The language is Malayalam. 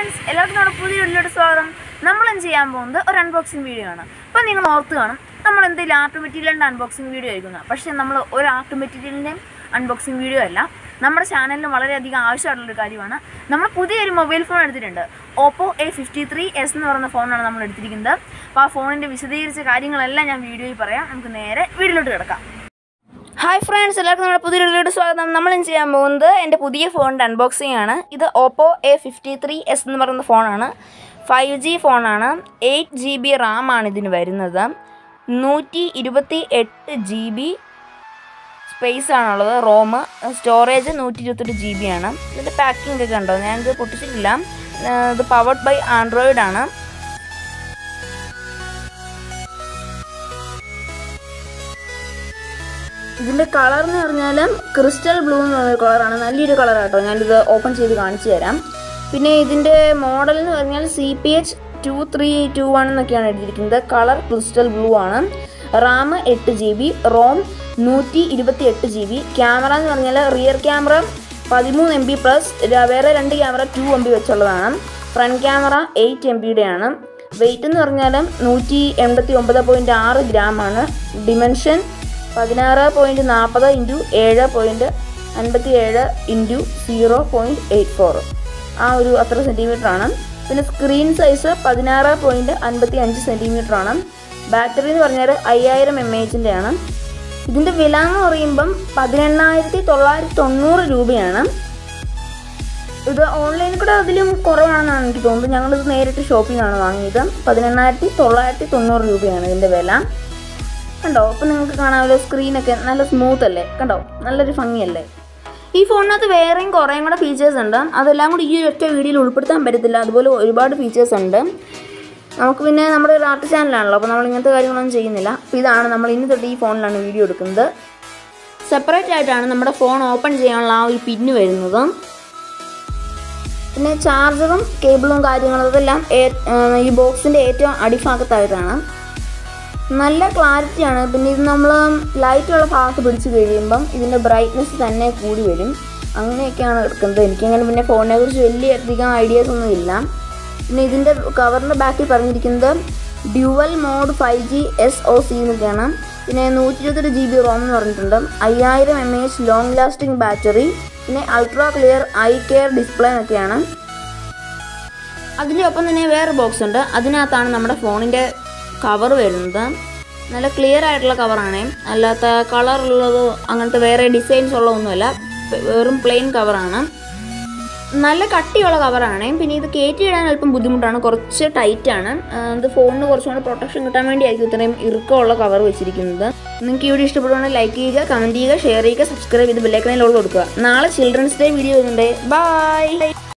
friends, എല്ലാവർക്കും നമ്മുടെ പുതിയ വീഡിയോയിലോട്ട് സ്വാഗതം. നമ്മൾ ഇന്ന് ചെയ്യാൻ പോകുന്നത് ഒരു അൺബോക്സിംഗ് വീഡിയോ ആണ്. അപ്പോൾ നിങ്ങൾ ഓർത്ത് കാണും നമ്മൾ എന്തെങ്കിലും ആർട്ട് മെറ്റീരിയലിൻ്റെ അൺബോക്സിംഗ് വീഡിയോ ആയിരിക്കുന്നത്. പക്ഷേ നമ്മൾ ഒരു ആർട്ട് മെറ്റീരിയലിൻ്റെയും അൺബോക്സിംഗ് വീഡിയോ അല്ല. നമ്മുടെ ചാനലിന് വളരെയധികം ആവശ്യമായിട്ടുള്ളൊരു കാര്യമാണ്. നമ്മൾ പുതിയൊരു മൊബൈൽ ഫോൺ എടുത്തിട്ടുണ്ട്. ഓപ്പോ A53s എന്ന് പറയുന്ന ഫോണാണ് നമ്മൾ എടുത്തിരിക്കുന്നത്. അപ്പോൾ ആ ഫോണിൻ്റെ വിശദീകരിച്ച കാര്യങ്ങളെല്ലാം ഞാൻ വീഡിയോയിൽ പറയാം. നമുക്ക് നേരെ വീഡിയോയിലോട്ട് കിടക്കാം. ഹായ് ഫ്രണ്ട്സ്, എല്ലാവർക്കും നമ്മുടെ പുതിയ വീഡിയോയിലോട്ട് സ്വാഗതം. നമ്മളിന്ന് ചെയ്യാൻ പോകുന്നത് എൻ്റെ പുതിയ ഫോണിൻ്റെ അൺബോക്സിംഗ് ആണ്. ഇത് ഓപ്പോ A53s എന്ന് പറയുന്ന ഫോണാണ്. 5G ഫോണാണ്. 8GB റാം ആണ് ഇതിന് വരുന്നത്. 128 GB സ്പേസ് ആണുള്ളത്. റോം സ്റ്റോറേജ് 128 GB ആണ്. ഇതിൻ്റെ പാക്കിംഗ് ഒക്കെ ഉണ്ടോ? ഞാനിത് പൊട്ടിച്ചിട്ടില്ല. ഇത് പവർഡ് ബൈ ആൻഡ്രോയിഡ് ആണ്. ഇതിൻ്റെ കളർ എന്ന് പറഞ്ഞാൽ ക്രിസ്റ്റൽ ബ്ലൂ എന്ന് പറഞ്ഞൊരു കളറാണ്. നല്ലൊരു കളറാട്ടോ. ഞാനിത് ഓപ്പൺ ചെയ്ത് കാണിച്ചു തരാം. പിന്നെ ഇതിൻ്റെ മോഡൽ എന്ന് പറഞ്ഞാൽ CPH2321 എന്നൊക്കെയാണ് എഴുതിയിരിക്കുന്നത്. കളർ ക്രിസ്റ്റൽ ബ്ലൂ ആണ്. Ram 8GB, Rome 128 GB. Camera എന്ന് പറഞ്ഞാൽ റിയർ ക്യാമറ 13 MB പ്ലസ് വേറെ 2 ക്യാമറ 2 MB വെച്ചുള്ളതാണ്. ഫ്രണ്ട് ക്യാമറ 8 MBയുടെ ആണ്. വെയിറ്റ് എന്ന് പറഞ്ഞാൽ 189.6 ഗ്രാം ആണ്. ഡിമെൻഷൻ 16.40 × 7.57 × 0.84 ആ ഒരു അത്ര സെൻറ്റിമീറ്റർ ആണ്. പിന്നെ സ്ക്രീൻ സൈസ് 16.55 സെൻറ്റിമീറ്റർ ആണ്. ബാറ്ററി എന്ന് പറഞ്ഞാൽ 5000 mAh ആണ്. ഇതിൻ്റെ വില എന്ന് പറയുമ്പം 18,990 രൂപയാണ്. ഇത് ഓൺലൈനിൽ കൂടെ അതിലും കുറവാണെന്നാണ് എനിക്ക് തോന്നുന്നത്. ഞങ്ങളിത് നേരിട്ട് ഷോപ്പിൽ നിന്നാണ് വാങ്ങിയത്. 18,990 രൂപയാണ് ഇതിൻ്റെ വില. കണ്ടോ? അപ്പോൾ നിങ്ങൾക്ക് കാണാമല്ലോ, സ്ക്രീനൊക്കെ നല്ല സ്മൂത്ത് അല്ലേ? കണ്ടോ? നല്ലൊരു ഭംഗിയല്ലേ? ഈ ഫോണിനകത്ത് വേറെയും കുറേയും കൂടെ ഫീച്ചേഴ്സ് ഉണ്ട്. അതെല്ലാം കൂടി ഈ ഒറ്റ വീഡിയോയിൽ ഉൾപ്പെടുത്താൻ പറ്റത്തില്ല. അതുപോലെ ഒരുപാട് ഫീച്ചേഴ്സ് ഉണ്ട്. നമുക്ക് പിന്നെ നമ്മുടെ ഒരു ആർട്ട് ചാനലാണല്ലോ, അപ്പോൾ നമ്മൾ ഇങ്ങനത്തെ കാര്യങ്ങളൊന്നും ചെയ്യുന്നില്ല. അപ്പോൾ ഇതാണ് നമ്മൾ ഇന്ന് തൊട്ട് ഈ ഫോണിലാണ് വീഡിയോ എടുക്കുന്നത്. സെപ്പറേറ്റ് ആയിട്ടാണ് നമ്മുടെ ഫോൺ ഓപ്പൺ ചെയ്യാനുള്ള ആ ഒരു പിന്ന് വരുന്നത്. പിന്നെ ചാർജറും കേബിളും കാര്യങ്ങളും അതെല്ലാം ഈ ബോക്സിൻ്റെ ഏറ്റവും അടിഭാഗത്തായിട്ടാണ്. നല്ല ക്ലാരിറ്റിയാണ്. പിന്നെ ഇത് നമ്മൾ ലൈറ്റുള്ള ഭാഗത്ത് പിടിച്ച് കഴിയുമ്പം ഇതിൻ്റെ ബ്രൈറ്റ്നെസ് തന്നെ കൂടി വരും. അങ്ങനെയൊക്കെയാണ് എടുക്കുന്നത്. എനിക്കങ്ങനെ പിന്നെ ഫോണിനെ കുറിച്ച് വലിയധികം ഐഡിയാസ് ഒന്നും ഇല്ല. പിന്നെ ഇതിൻ്റെ കവറിൻ്റെ ബാക്കിൽ പറഞ്ഞിരിക്കുന്നത് ഡ്യുവൽ മോഡ് 5G SoC എന്നൊക്കെയാണ്. പിന്നെ 128 GB റോം എന്ന് പറഞ്ഞിട്ടുണ്ട്. 5000 mAh ലോങ് ലാസ്റ്റിംഗ് ബാറ്ററി. പിന്നെ ultra clear eye care display എന്നൊക്കെയാണ്. അതിൻ്റെ ഒപ്പം തന്നെ വേറെ ബോക്സ് ഉണ്ട്. അതിനകത്താണ് നമ്മുടെ ഫോണിൻ്റെ കവർ വരുന്നത്. നല്ല ക്ലിയർ ആയിട്ടുള്ള കവറാണ്. അല്ലാത്ത കളറുള്ളത് അങ്ങനത്തെ വേറെ ഡിസൈൻസ് ഉള്ളതൊന്നുമല്ല. വെറും പ്ലെയിൻ കവറാണ്. നല്ല കട്ടിയുള്ള കവറാണ്. പിന്നെ ഇത് കയറ്റിയിടാൻ അല്പം ബുദ്ധിമുട്ടാണ്. കുറച്ച് ടൈറ്റാണ്. ഇത് ഫോണിന് കുറച്ചുകൂടി പ്രൊട്ടക്ഷൻ കിട്ടാൻ വേണ്ടിയായിരിക്കും ഇത്രയും ഇറുക്കമുള്ള കവർ വെച്ചിരിക്കുന്നത്. നിങ്ങൾക്ക് ഇവിടെ ഇഷ്ടപ്പെടുവാണെങ്കിൽ ലൈക്ക് ചെയ്യുക, കമൻറ്റ് ചെയ്യുക, ഷെയർ ചെയ്യുക, സബ്സ്ക്രൈബ് ചെയ്ത് ബെല്ലൈക്കണിൽ കൊടുക്കുക. നാളെ ചിൽഡ്രൻസ് ഡേ വീഡിയോ വരുന്നുണ്ട്. ബൈ.